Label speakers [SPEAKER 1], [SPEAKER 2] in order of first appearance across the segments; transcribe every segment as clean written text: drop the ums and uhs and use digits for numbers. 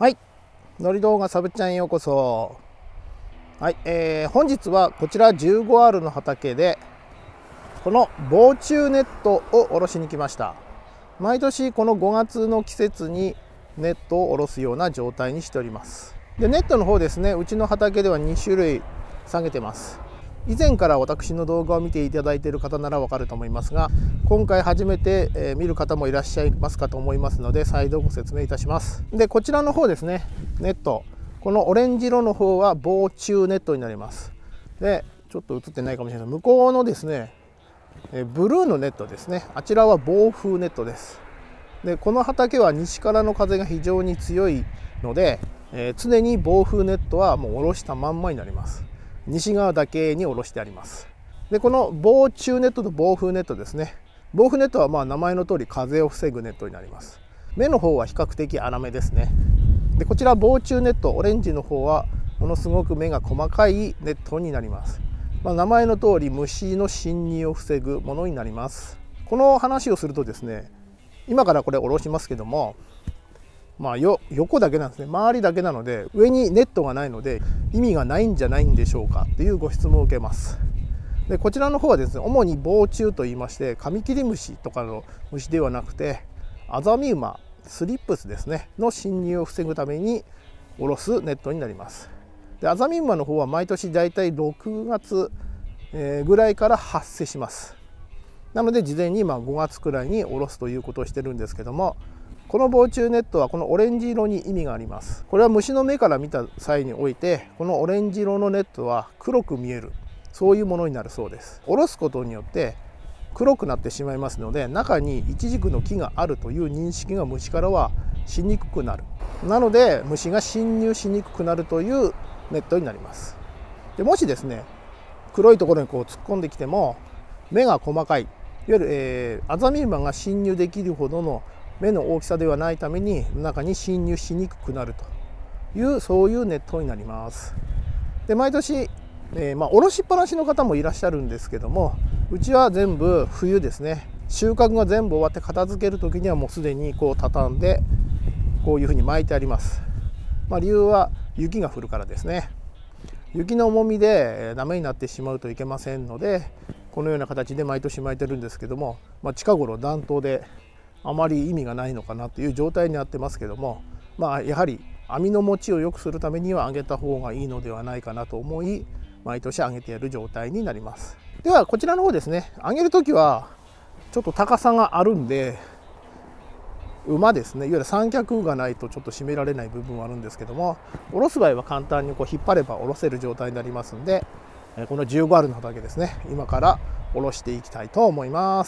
[SPEAKER 1] はい、のり動画サブちゃんへようこそ。はい、本日はこちら 15R の畑でこの防虫ネットを下ろしに来ました。毎年この5月の季節にネットを下ろすような状態にしております。でネットの方ですね、うちの畑では2種類下げてます。以前から私の動画を見ていただいている方ならわかると思いますが、今回初めて見る方もいらっしゃいますかと思いますので、再度ご説明いたします。でこちらの方ですね、ネット、このオレンジ色の方は防虫ネットになります。でちょっと映ってないかもしれないです。向こうのですねブルーのネットですね、あちらは防風ネットです。でこの畑は西からの風が非常に強いので、常に防風ネットはもう下ろしたまんまになります。西側だけに下ろしてあります。でこの防虫ネットと防風ネットですね、防風ネットは名前の通り風を防ぐネットになります。目の方は比較的粗めですね。でこちら防虫ネットオレンジの方はものすごく目が細かいネットになります。名前の通り虫の侵入を防ぐものになります。この話をするとですね、今からこれ下ろしますけども、横だけなんですね。周りだけなので上にネットがないので意味がないんじゃないんでしょうかというご質問を受けます。でこちらの方はですね、主に防虫といいまして、カミキリムシとかの虫ではなくてアザミウマ、スリップスですねの侵入を防ぐために下ろすネットになります。でアザミウマの方は毎年だいたい6月ぐらいから発生します。なので事前に5月くらいに下ろすということをしてるんですけども、この防虫ネットはこのオレンジ色に意味があります。これは虫の目から見た際において、このオレンジ色のネットは黒く見える、そういうものになるそうです。下ろすことによって黒くなってしまいますので、中にイチジクの木があるという認識が虫からはしにくくなる。なので虫が侵入しにくくなるというネットになります。でもしですね、黒いところに突っ込んできても目が細かい、いわゆる、アザミウマが侵入できるほどの目の大きさではないために中に侵入しにくくなるという、そういうネットになります。で毎年、下ろしっぱなしの方もいらっしゃるんですけども、うちは全部冬ですね、収穫が全部終わって片付ける時にはもうすでに畳んでこういうふうに巻いてあります。理由は雪が降るからですね。雪の重みでダメになってしまうといけませんので、このような形で毎年巻いてるんですけども、近頃暖冬であまり意味がないのかなという状態になってますけども、やはり網の持ちを良くするためには上げた方がいいのではないかなと思い、毎年上げてやる状態になります。ではこちらの方ですね、上げる時はちょっと高さがあるんで、馬ですね、いわゆる三脚がないとちょっと締められない部分はあるんですけども、下ろす場合は簡単に引っ張れば下ろせる状態になりますんで、この 15R の畑ですね、今から下ろしていきたいと思います。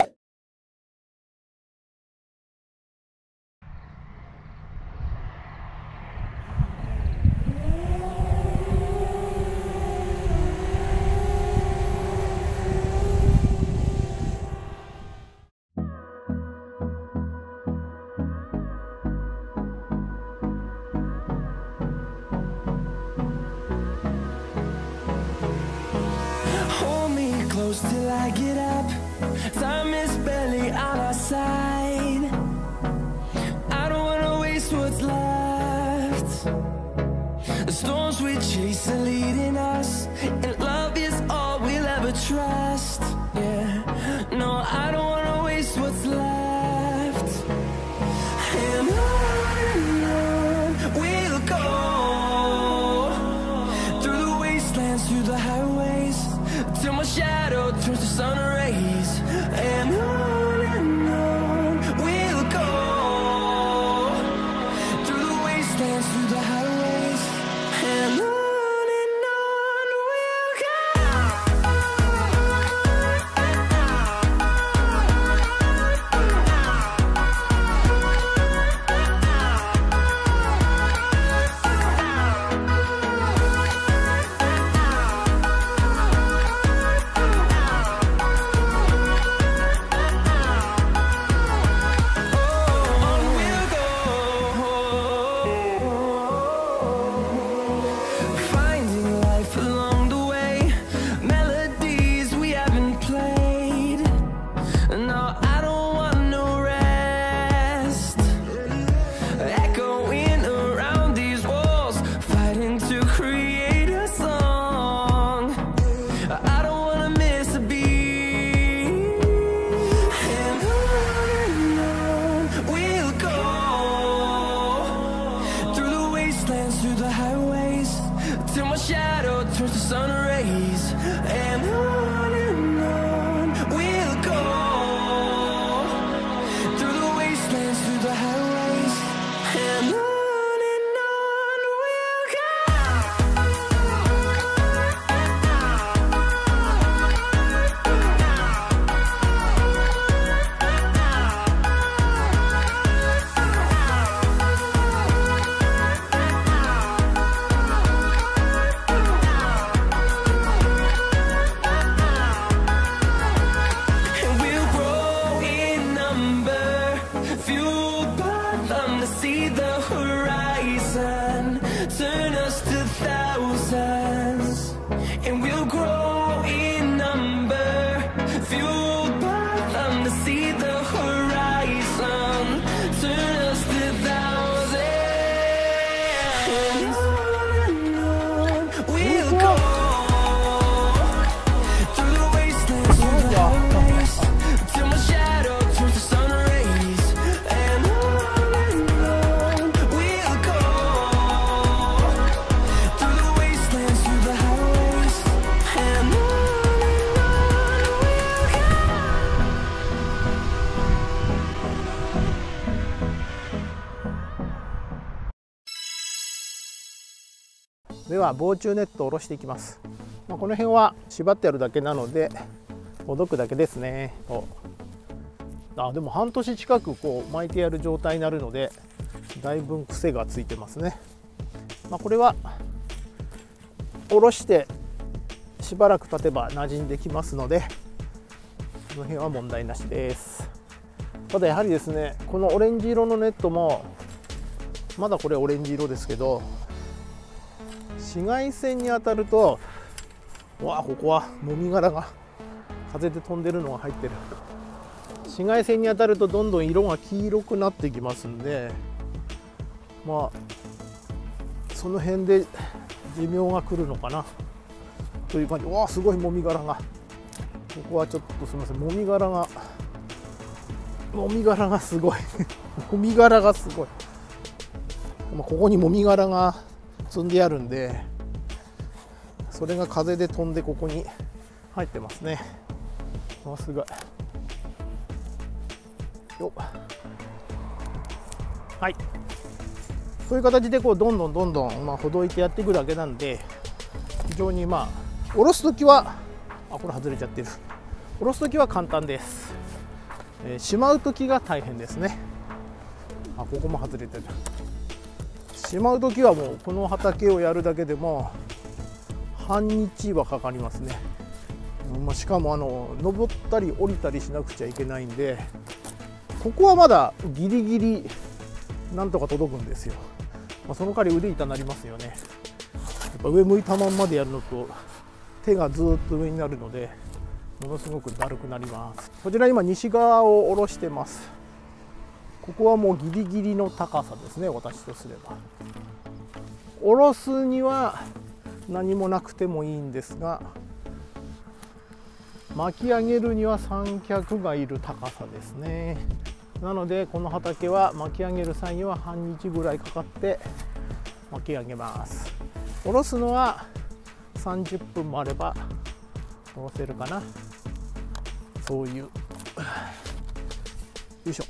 [SPEAKER 2] Close till I get up. Time is barely on our side. I don't wanna waste what's left. The storms we chase are leading us, and love is all we'll ever trust. Yeah, no, I don't wanna waste what's left. And on we'll go, through the wastelands, through the highways, till my shadow turns to sun rays. And on we'll go, through the wastelands, through the highways. And on we'll go.
[SPEAKER 1] では防虫ネットを下ろしていきます。この辺は縛ってあるだけなのでほどくだけですね。でも半年近くこう巻いてやる状態になるのでだいぶ癖がついてますね。これは下ろしてしばらく経てば馴染んできますのでこの辺は問題なしです。ただやはりですね、このオレンジ色のネットもまだこれオレンジ色ですけど、紫外線に当たるとここはもみ殻が風で飛んでるのが入ってる。紫外線に当たるとどんどん色が黄色くなってきますんで、その辺で寿命が来るのかなという感じ。すごいもみ殻が、ここはちょっとすみません、もみ殻がすごいもみ殻がすごい。ここにもみ殻が積んであるんで、それが風で飛んでここに入ってますね。すごいよ。はい、そういう形でこうどんどんほどいてやっていくだけなんで、非常に下ろすときはこれ外れちゃってる。下ろすときは簡単です。しまうときが大変ですね。ここも外れてる。しまうときはもうこの畑をやるだけでも半日はかかりますね。しかも登ったり降りたりしなくちゃいけないんで、ここはまだギリギリなんとか届くんですよ。その代わり腕痛なりますよね。やっぱ上向いたまんまでやるのと手がずっと上になるのでものすごくだるくなります。こちら今西側を下ろしてます。ここはもうギリギリの高さですね、私とすれば。下ろすには何もなくてもいいんですが、巻き上げるには三脚がいる高さですね。なのでこの畑は巻き上げる際には半日ぐらいかかって巻き上げます。下ろすのは30分もあれば下ろせるかな、そういう。よいしょ。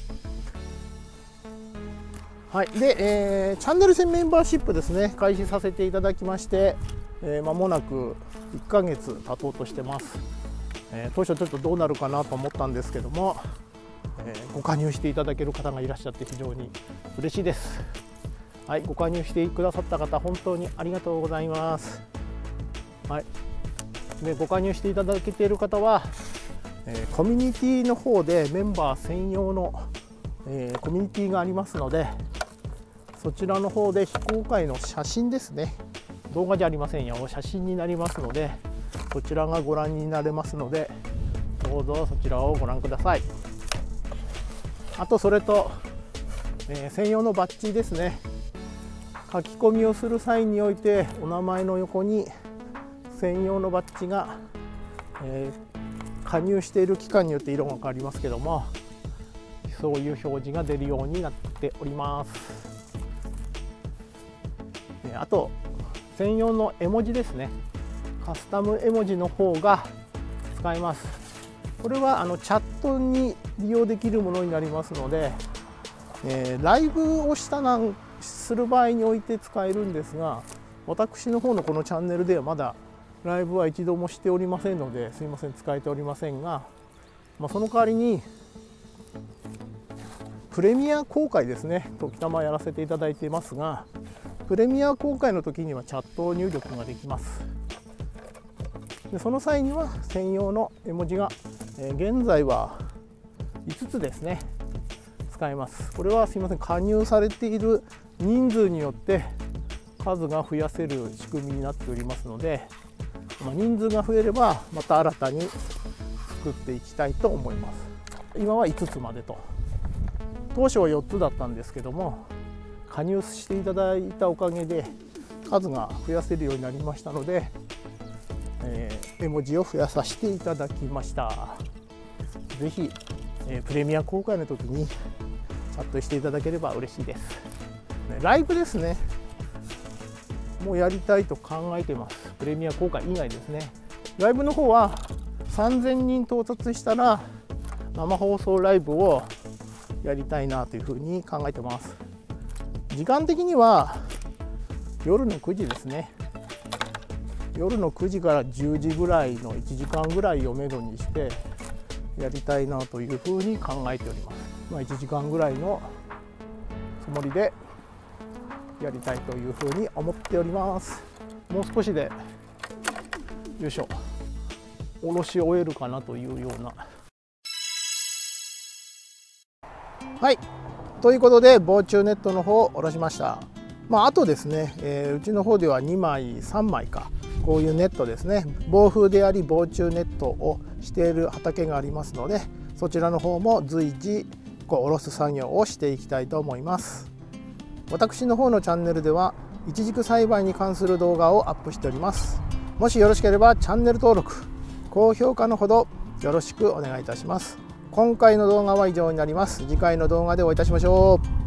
[SPEAKER 1] はい、で、チャンネル戦メンバーシップですね、開始させていただきまして、間もなく1ヶ月経とうとしてます。当初ちょっとどうなるかなと思ったんですけども、ご加入していただける方がいらっしゃって非常に嬉しいです。はい、ご加入してくださった方本当にありがとうございます。はい、でご加入していただけている方は、コミュニティの方でメンバー専用の、コミュニティがありますので、そちらの方で非公開の写真ですね、動画じゃありませんよ、写真になりますので、こちらがご覧になれますので、どうぞそちらをご覧ください。あとそれと、専用のバッジですね。書き込みをする際においてお名前の横に専用のバッジが、加入している期間によって色が変わりますけども、そういう表示が出るようになっております。あと専用の絵文字ですね、カスタム絵文字の方が使えます。これはチャットに利用できるものになりますので、ライブをする場合において使えるんですが、私の方のこのチャンネルではまだライブは一度もしておりませんので、すいません、使えておりませんが、その代わりにプレミア公開ですね、時たまやらせていただいていますが、プレミア公開の時にはチャット入力ができます。でその際には専用の絵文字が、現在は5つですね、使えます。これはすいません、加入されている人数によって数が増やせる仕組みになっておりますので、人数が増えればまた新たに作っていきたいと思います。今は5つまでと、当初は4つだったんですけども、加入していただいたおかげで数が増やせるようになりましたので、絵文字を増やさせていただきました。ぜひ、プレミア公開の時にチャットしていただければ嬉しいです。ライブですね、もうやりたいと考えています。プレミア公開以外ですね。ライブの方は3000人到達したら生放送ライブをやりたいなというふうに考えてます。時間的には夜の9時ですね。夜の9時から10時ぐらいの1時間ぐらいをめどにしてやりたいなというふうに考えております。1時間ぐらいのつもりでやりたいというふうに思っております。もう少しでよいしょ、おろし終えるかなというような。はい、ということで防虫ネットの方を下ろしました。あとですね、うちの方では2枚3枚か、こういうネットですね、防風であり防虫ネットをしている畑がありますので、そちらの方も随時下ろす作業をしていきたいと思います。私の方のチャンネルではイチジク栽培に関する動画をアップしております。もしよろしければチャンネル登録、高評価のほどよろしくお願いいたします。今回の動画は以上になります。次回の動画でお会いいたしましょう。